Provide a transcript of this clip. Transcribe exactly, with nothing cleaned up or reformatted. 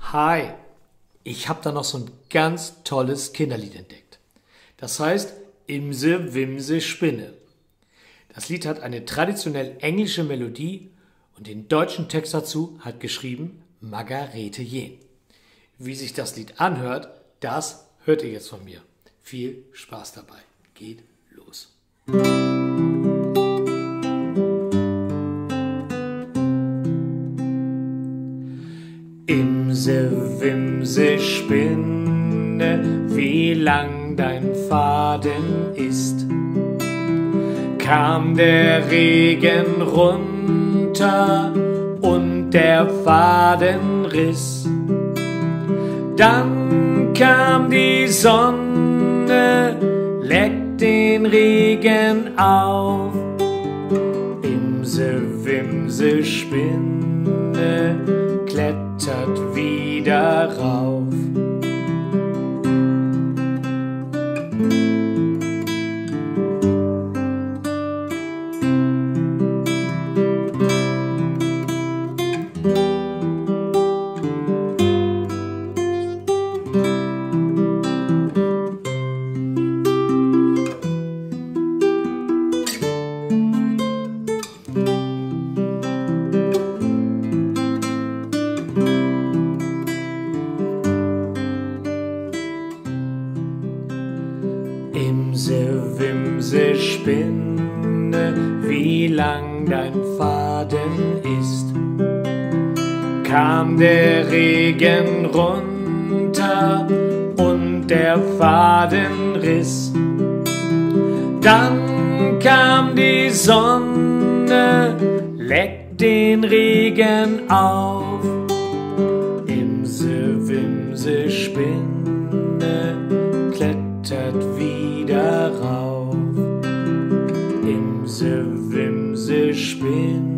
Hi, ich habe da noch so ein ganz tolles Kinderlied entdeckt. Das heißt Imse, Wimse, Spinne. Das Lied hat eine traditionell englische Melodie und den deutschen Text dazu hat geschrieben Margarete Jehn. Wie sich das Lied anhört, das hört ihr jetzt von mir. Viel Spaß dabei. Geht los. Imse, Wimse, Spinne, wie lang dein Faden ist. Kam der Regen runter und der Faden riss. Dann kam die Sonne, leckt den Regen auf. Imse, Wimse, Spinne, klettert wieder rauf. Imse, Wimse, Spinne, wie lang dein Faden ist. Kam der Regen runter und der Faden riss. Dann kam die Sonne, leckt den Regen auf. Imse, Wimse, Spinne, klettert wieder rauf. Imse, Wimse, Spinne.